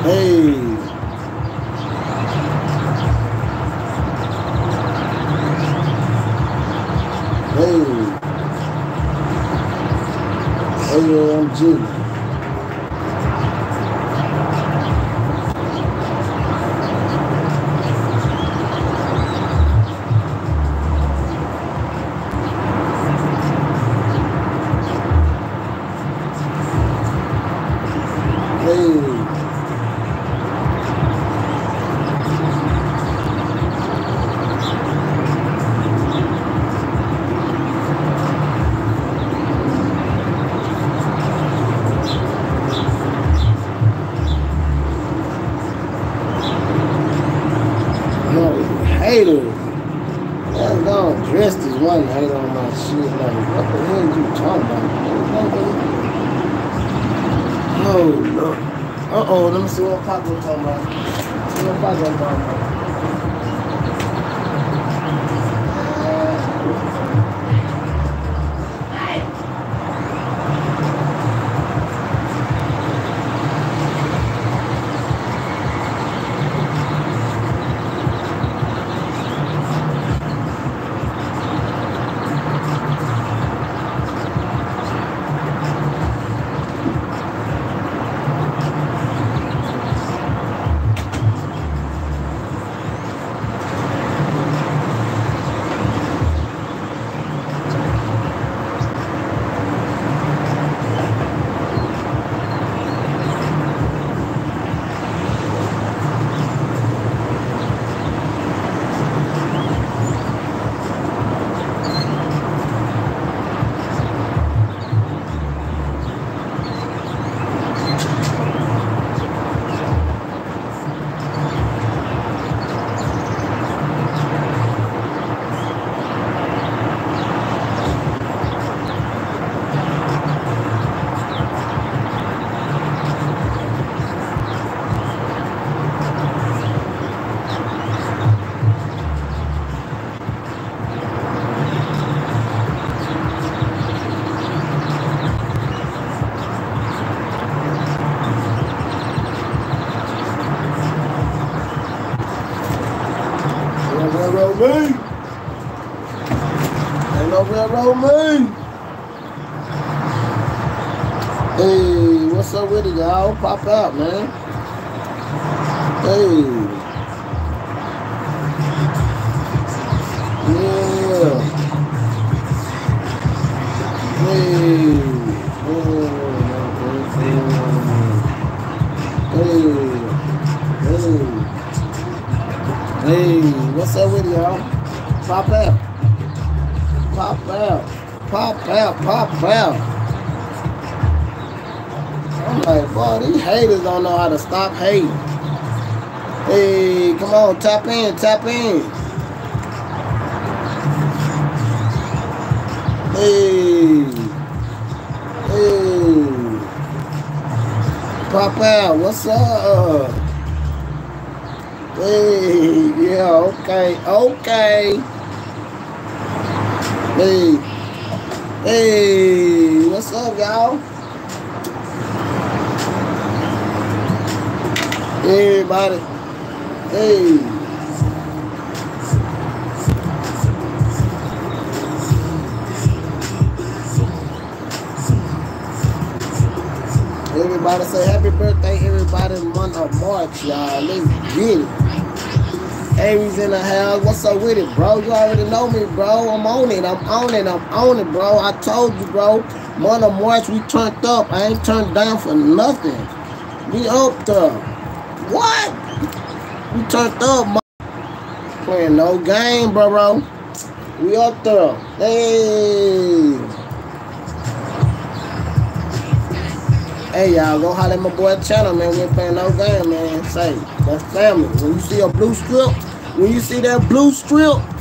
Hey. Hey. AMG. Haters. That's gone dressed as one hater on my shit. Like, what the hell you talking about? Oh, no. Uh-oh, let me see what Paco's talking about. See what Paco's talking about. Railroad me. Hey, what's up with it, y'all? Pop out, man. Hey. Yeah. Hey. Hey, what's up with it, y'all? Pop out. Pop out. Pop out. Pop out. I'm like, boy, these haters don't know how to stop hating. Hey, come on, tap in, tap in. Hey. Hey. Pop out. What's up? Hey, yeah, okay, okay. Hey, hey, what's up, y'all? Everybody, hey. Everybody say happy birthday, everybody, month of March, y'all. Let's get it. Aries in the house. What's up with it, bro? You already know me, bro. I'm on it. I'm on it. I'm on it, bro. I told you, bro. Month of March, we turned up. I ain't turned down for nothing. We up there. What? We turned up, playing no game, bro. We up there. Hey. Hey, y'all, go holler at my boy channel, man. We ain't playing no game, man. Say, that's family. When you see a blue strip, when you see that blue strip,